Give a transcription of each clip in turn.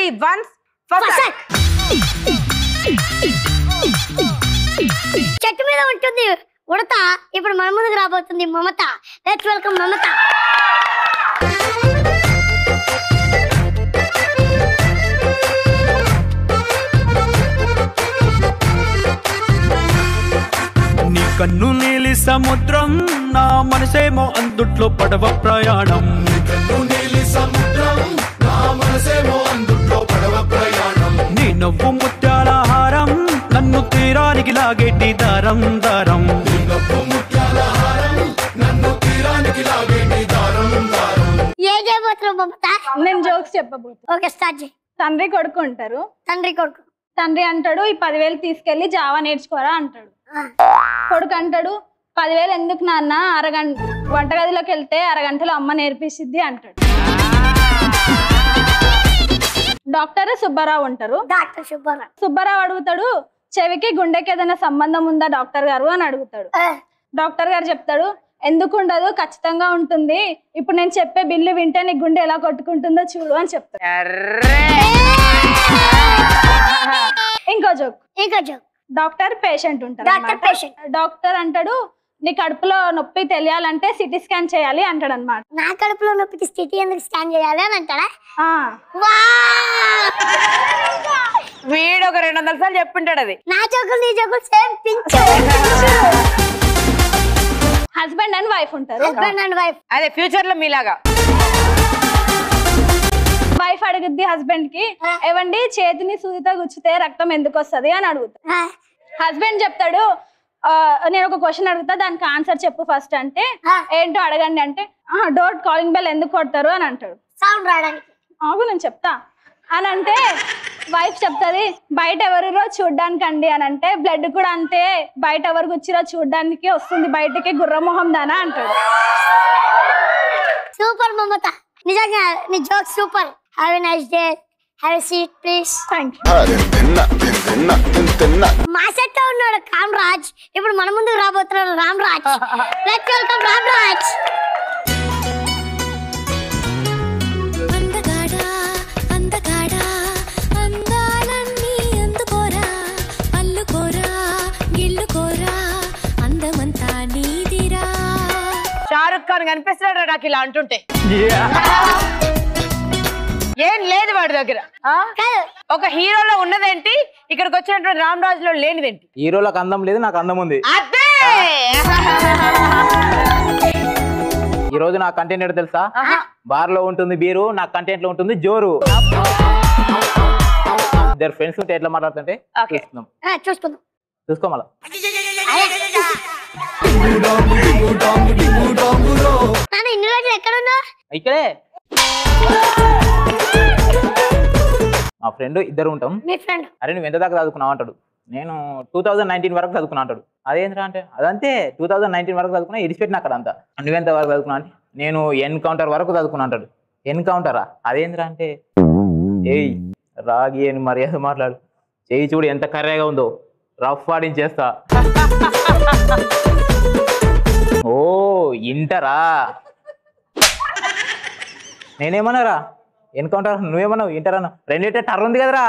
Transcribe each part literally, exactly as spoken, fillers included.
Once ఫసక్. చెట్టు మీద ఉంటుంది ఉడత, ఇప్పుడు మన ముందుకు రాబోతుంది మమత. లెట్స్ వెల్కమ్ మమత. నీ కన్ను నీలి సముద్రం, నా మనసేమో అందుట్లో పడవ ప్రయాణం. నీ కన్ను నీలి సముద్రం, నా మనసేమో అందుట్లో పడవ ప్రయాణం. నీ నవ్వు ముత్యాల హారం, నన్ను తీరానికి లాగేటి దారం దారం. నీ నవ్వు ముత్యాల హారం, నన్ను తీరానికి లాగేటి దారం దారం. ఏం చేయబోతున్నావు మమత? నేను జోక్స్ చెప్పబోతున్నా. ఓకే స్టార్ట్ చేయి. తండ్రి కొడుకు ఉంటారు. తండ్రి కొడుకు. తండ్రి అంటాడు ఈ పదివేలు తీసుకెళ్లి జావా నేర్చుకోరా అంటాడు. కొడుకు అంటాడు పదివేలు ఎందుకు నాన్న, అరగంట వంటగదిలోకి వెళ్తే అరగంటలో అమ్మ నేర్పిస్తుంది అంటాడు. డాక్టర్ సుబ్బారావు ఉంటారు. డాక్టర్ సుబ్బారావు. సుబ్బారావు అడుగుతాడు చెవికి గుండెకి ఏదైనా సంబంధం ఉందా డాక్టర్ గారు అని అడుగుతాడు. డాక్టర్ గారు చెప్తాడు ఎందుకు ఉండదు, ఖచ్చితంగా ఉంటుంది. ఇప్పుడు నేను చెప్పే బిల్లు వింటే నీ గుండె ఎలా కొట్టుకుంటుందో చూడు అని చెప్తాడు. ఇంకో జోక్. ఇంకో జోక్. డాక్టర్ పేషెంట్ ఉంటారు. డాక్టర్ అంటాడు నీ కడుపులో నొప్పి తెలియాలంటే సిటీ స్కాన్ చేయాలి అంటాడు అనమాట. నా కడుపులో నొప్పికి సిటీ ఎందుకు స్కాన్ చేయాలి అని అంటాడా? వీడు ఒక రెండు వందల సార్లు చెప్పింటాడు అది. నా జోకులు నీ జోకులు same pinch. Husband and wife ఉంటారు. Husband and wife. అదే ఫ్యూచర్ లో మీలాగా. వైఫ్ అడుగుద్ది హస్బెండ్ కి ఏవండి చేతిని సూదితో గుచ్చితే రక్తం ఎందుకు వస్తుంది అని అడుగుతా. హస్బెండ్ చెప్తాడు నేను ఒక క్వశ్చన్ అడుగుతా దానికి ఆన్సర్ చెప్పు ఫస్ట్ అంటే ఏంటో అడగండి అంటే డోర్ కాలింగ్ బెల్ ఎందుకు కొడతారు అని అంటాడు. సౌండ్ రావడానికి. ఆగు నేను చెప్తా అని అంటే వైఫ్ చెప్తుంది బయట ఎవరిరో చూడ్డానికి అండి అని అంటే బ్లడ్ కూడా అంతే బయట ఎవరికి వచ్చిరో చూడ్డానికి వస్తుంది బయటకి గుర్రమోహం దానా అంటాడు. సూపర్ మమత, నిజంగా నీ joke super. Have a nice day. Have a seat please. Thank you. మా సెట్ లో ఉన్నాడు కామరాజ్, ఇప్పుడు మన ముందుకు రాబోతున్నాడు రామరాజ్. Let's welcome Ramaraj. షారుఖ్ ఖాన్ కనిపిస్తున్నాడు నాకు ఇలా అంటుంటే. ఏం లేదు వాడి దగ్గర. ఒక హీరోలో ఉన్నదేంటి, ఇక్కడికి వచ్చినటువంటి రామ్ రాజ్ లో లేనిదేంటి? హీరోలకు అందం లేదు, నాకు అందం ఉంది. అదే ఈ రోజు నా కంటెంట్ ఏంటో తెలుసా? బార్ లో ఉంటుంది బీరు, నా కంటెంట్ లో ఉంటుంది జోరు. ఇద్దరు ఫ్రెండ్స్ ఉంటే ఎట్లా మాట్లాడుతుంటే చూసుకుందాం. చూసుకో మళ్ళా. ఇన్ని రోజులు ఎక్కడున్నా? ఇక్కడే మా ఫ్రెండ్ ఇద్దరు ఉంటాం. అరే నువ్వు ఎంత దాకా చదువుకున్నావు అంటాడు. నేను టూ థౌజండ్ నైన్టీన్ వరకు చదువుకున్నా అంటాడు. అదేంద్రా అంటే అదంతే టూ థౌజండ్ నైన్టీన్ వరకు చదువుకున్నా ఇడిచిపెట్టిన అక్కడ అంతా. నువ్వెంత వరకు చదువుకున్నా అంటే నేను ఎన్కౌంటర్ వరకు చదువుకున్నా అంటాడు. ఎన్కౌంటరా అదేంద్రా అంటే ఏయ్ రాగి అని మర్యాద మాట్లాడు, చేయి చూడు ఎంత కర్రేగా ఉందో, రఫ్ ఆడించేస్తా. ఓ ఇంటరా నేనేమన్నారా ఎన్కౌంటర్, నువ్వేమన్నావు ఇంటర్ అన్నా. రెండింటే టర్ ఉంది కదరా.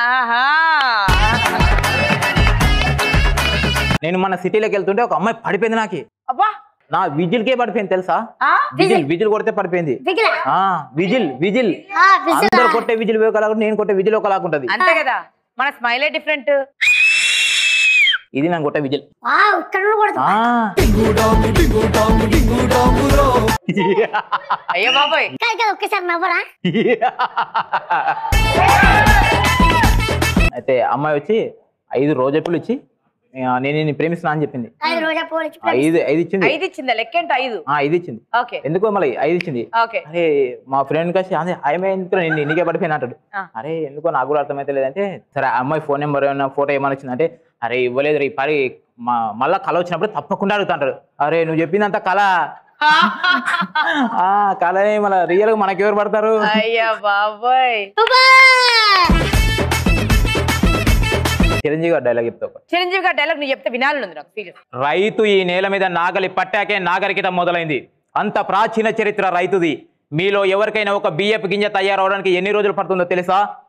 నేను మన సిటీలోకి వెళ్తుంటే ఒక అమ్మాయి పడిపోయింది నాకు. నా విజిల్కే పడిపోయింది తెలుసా? విజిల్ విజిల్ కొడితే పడిపోయింది. విజిల్ విజిల్ అందరు కొట్టే విజిల్ ఒకలా, నేను కొట్టే విజిల్ ఒకలాగుంటది. అంతే కదా, మన స్మైలే డిఫరెంట్. ఇది నేను కొట్టే విజిల్. అయ్యో బాబాయ్ ఒక్కసారి నవ్వరా. అయితే అమ్మాయి వచ్చి ఐదు రోజెప్పులు ఇచ్చి నేను నిన్ను ప్రేమిస్తున్నా అని చెప్పింది. ఐదు ఐదు ఇచ్చింది. ఐదు ఇచ్చిందా? లెక్కేంటి ఐదు? ఐదు ఇచ్చింది. ఎందుకో మళ్ళీ ఐదు ఇచ్చింది. అరే మా ఫ్రెండ్ కలిసి అదే ఆమె ఎందుకు నేను నీకే పడిపోయింది అంటాడు. అరే ఎందుకో నాకు కూడా అర్థమైతే లేదంటే సరే అమ్మాయి ఫోన్ నెంబర్ ఏమన్నా ఫోటో ఏమైనా వచ్చిందంటే అరే ఇవ్వలేదు రే పరి మళ్ళా కళ వచ్చినప్పుడు తప్పకుండా అడుగుతాంటాడు. అరే నువ్వు చెప్పిందంతా కళ కళ మళ్ళీ రియల్ గా మనకి ఎవరు పడతారు? అయ్యా బాబాయ్. చిరంజీవి గారు డైలాగ్ చెప్తావు. చిరంజీవి గారు డైలాగ్ నువ్వు చెప్తే వినాలని నాకు సీరియస్. రైతు ఈ నేల మీద నాగలి పట్టాకే నాగరికత మొదలైంది. అంత ప్రాచీన చరిత్ర రైతుది. మీలో ఎవరికైనా ఒక బియ్యపు గింజ తయారవడానికి ఎన్ని రోజులు పడుతుందో తెలుసా?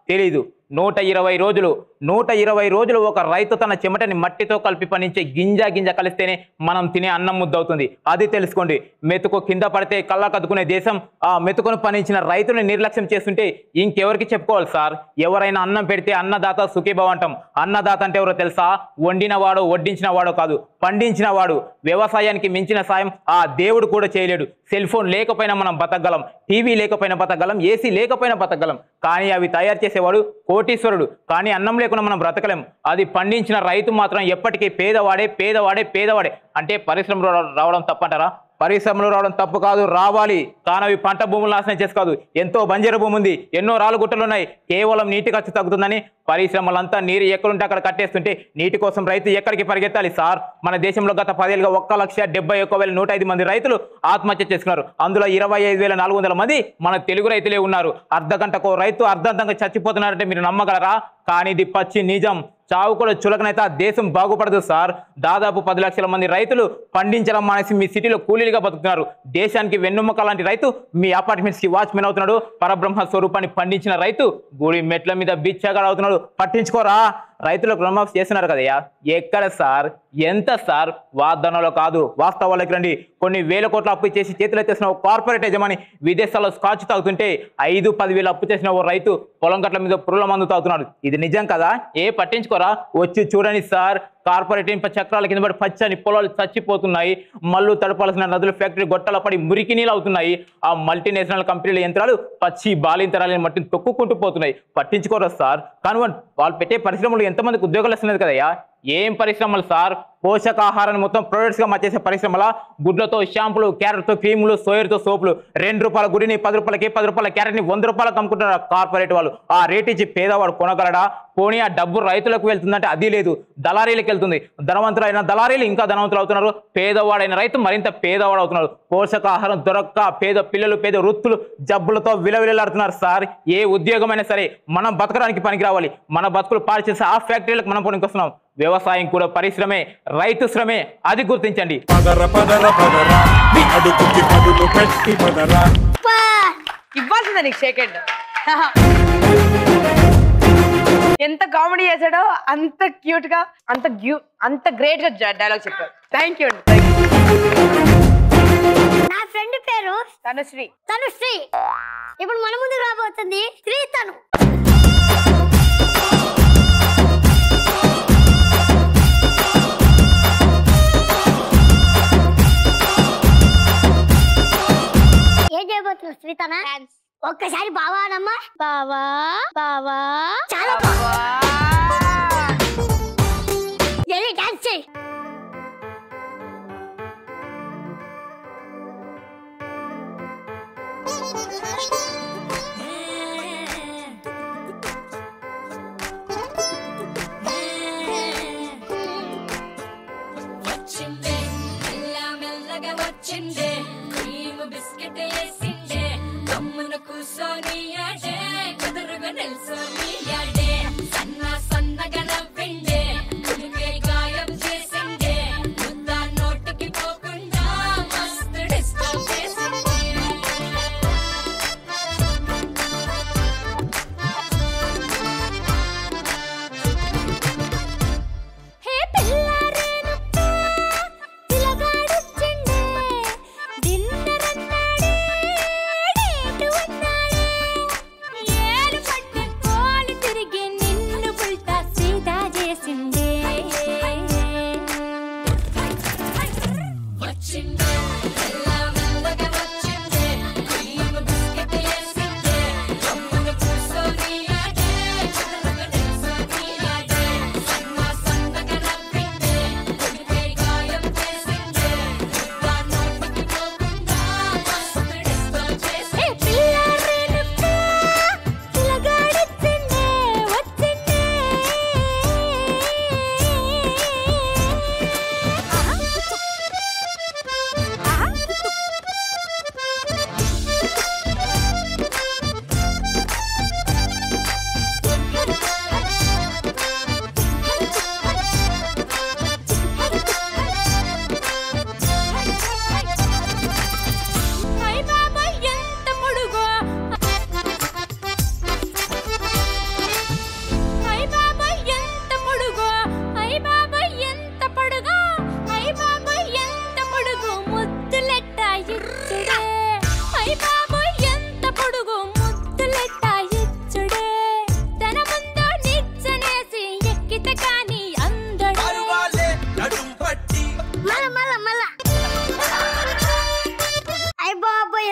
తెలీదు. నూట ఇరవై రోజులు నూట ఇరవై రోజులు ఒక రైతు తన చెమటని మట్టితో కలిపి పండించే గింజ గింజ కలిస్తేనే మనం తినే అన్నం ముద్దవుతుంది. అది తెలుసుకోండి. మెతుకు కింద పడితే కళ్ళ కదుకునే దేశం ఆ మెతుకును పండించిన రైతుని నిర్లక్ష్యం చేస్తుంటే ఇంకెవరికి చెప్పుకోవాలి సార్? ఎవరైనా అన్నం పెడితే అన్నదాత సుఖీభవ అంటాం. అన్నదాత అంటే ఎవరో తెలుసా? వండినవాడు వడ్డించిన వాడు కాదు, పండించిన వాడు. వ్యవసాయానికి మించిన సాయం ఆ దేవుడు కూడా చేయలేడు. సెల్ ఫోన్ లేకపోయినా మనం బతకగలం, టీవీ లేకపోయినా బతకగలం, ఏసీ లేకపోయినా బతకగలం. కానీ అవి తయారు చేసేవాడు కోటీశ్వరుడు. కానీ అన్నం లేకుండా మనం బ్రతకలేం. అది పండించిన రైతు మాత్రం ఎప్పటికీ పేదవాడే పేదవాడే పేదవాడే. అంటే పరిశ్రమలు రావడం తప్పంటారా? పరిశ్రమలు రావడం తప్పు కాదు, రావాలి. కానీ అవి పంట భూములు నాశనం చేసి కాదు. ఎంతో బంజరు భూమి ఉంది, ఎన్నో రాళ్ళు గుట్టలు ఉన్నాయి. కేవలం నీటి ఖర్చు తగ్గుతుందని పరిశ్రమలంతా నీరు ఎక్కడుంటే అక్కడ కట్టేస్తుంటే నీటి కోసం రైతు ఎక్కడికి పరిగెత్తాలి సార్? మన దేశంలో గత పదేళ్ళుగా ఒక్క లక్ష డెబ్బై ఒక్క వేల నూట ఐదు మంది రైతులు ఆత్మహత్య చేసుకున్నారు. అందులో ఇరవై ఐదు వేల నాలుగు వందల మంది మన తెలుగు రైతులే ఉన్నారు. అర్ధ గంటకు రైతు అర్ధంతంగా చచ్చిపోతున్నారంటే మీరు నమ్మగలరా? కానీ ఇది పచ్చి నిజం. చావు కూడా చులకనైతే ఆ దేశం బాగుపడదు సార్. దాదాపు పది లక్షల మంది రైతులు పండించడం మానేసి మీ సిటీలో కూలీలుగా బతుకుతున్నారు. దేశానికి వెన్నుముక లాంటి రైతు మీ అపార్ట్మెంట్స్ కి వాచ్మెన్ అవుతున్నాడు. పరబ్రహ్మ స్వరూపాన్ని పండించిన రైతు గుడి మెట్ల మీద బిచ్చగాడు అవుతున్నాడు. పట్టించుకోరా? రైతులకు రుణమాఫీ చేస్తున్నారు కదయ్యా. ఎక్కడ సార్? ఎంత సార్? వాగ్దానంలో కాదు, వాస్తవాలకు రండి. కొన్ని వేల కోట్ల అప్పు చేసి చేతులు ఎత్తేసిన ఓ కార్పొరేట్ యజమాని విదేశాల్లో స్కాచ్ తాగుతుంటే ఐదు పది వేలు అప్పు చేసిన ఓ రైతు పొలం గట్ల మీద పురుల మందు తాగుతున్నాడు. ఇది నిజం కదా? ఏ పట్టించుకోరా? వచ్చి చూడండి సార్. కార్పొరేట్ ఇనుప చక్రాల కింద పడి పచ్చని పొలాలు చచ్చిపోతున్నాయి. మళ్ళు తడపాల్సిన నదులు ఫ్యాక్టరీ గొట్టాల పడి మురికి నీళ్ళు అవుతున్నాయి. ఆ మల్టీనేషనల్ కంపెనీల యంత్రాలు పచ్చి బాలింతరాలని మట్టిని తొక్కుకుంటూ పోతున్నాయి. పట్టించుకోరా సార్? కానీ వాళ్ళు పెట్టే పరిశ్రమలు ఎంతమందికి ఉద్యోగాలు వస్తున్నది కదయ్యా. ఏం పరిశ్రమలు సార్? పోషకాహారాన్ని మొత్తం ప్రొడక్ట్స్ గా మార్చేసే పరిశ్రమల. గుడ్లతో షాంపులు, క్యారెట్తో క్రీములు, సోయర్తో సోపులు. రెండు రూపాయల గుడిని పది రూపాయలకి, పది రూపాయల క్యారెట్ని వంద రూపాయలకు అమ్ముకుంటున్నారు కార్పొరేట్ వాళ్ళు. ఆ రేట్ ఇచ్చి పేదవాడు కొనగలడా? పోనీ ఆ డబ్బు రైతులకు వెళ్తుందంటే అది లేదు, దళారీలకు వెళ్తుంది. ధనవంతులైన దళారీలు ఇంకా ధనవంతులు అవుతున్నారు. పేదవాడైన రైతు మరింత పేదవాడు అవుతున్నాడు. పోషకాహారం దొరక్క పేద పిల్లలు, పేద వృత్తులు జబ్బులతో విలవిలలాడుతున్నారు సార్. ఏ ఉద్యోగమైనా సరే మనం బతకడానికి పనికి రావాలి. మన బతుకులు పాడు చేసే ఆ ఫ్యాక్టరీలకు మనం పనికి వస్తున్నాం. వ్యవసాయం కూడా పరిశ్రమే, రైతు శ్రమే. అది గుర్తించండి. ఇవ్వాల్సిందే నీకు సెకండ్. ఎంత కామెడీ చేశాడో అంత క్యూట్ గా, అంత గ్యూ అంత గ్రేట్ గా డైలాగ్ చెప్పాడు. థ్యాంక్ యూ అండి. నా ఫ్రెండ్ పేరు తనుశ్రీ. తనుశ్రీ. ఇప్పుడు మన ముందుకు రాబోతుంది శ్రీ తను. ఏం చేయబోతున్నావు శ్రీ తన? ఒక్కసారి బావా అనమ్మా. బావా బావా చాలా వెళ్ళి డాన్స్ చేయి. వచ్చిందే మెల్ల మెల్లగా వచ్చిందే క్రీమ్ బిస్కెట్ వేసిందే కమ్మున కూసోని యాడే కుదురుగా నిల్సోని యాడే సన్న సన్నగా నవ్విందే కులికే గాయం చేసిందే ముద్ద నోటికి పోకుండా మస్తు డిస్టర్బ్ చేసిందే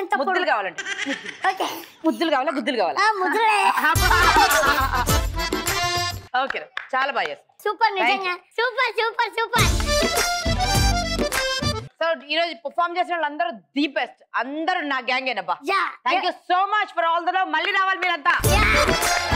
ఎంత ముద్దులు కావాలంటే ఓకే ముద్దులు కావాలా గుద్దులు కావాలా ఆ ముద్దులే ఓకే చాలా బాగా చేస్తాం సూపర్ నిజంగా సూపర్ సూపర్ సూపర్ సో ఈ రోజు పర్ఫార్మ్ చేసిన వాళ్ళందరూ ది బెస్ట్ అందరూ నా గ్యాంగ్ ఏనబ్బా yeah thank you so much for all the love మళ్ళీ రావాలి మీరంతా యా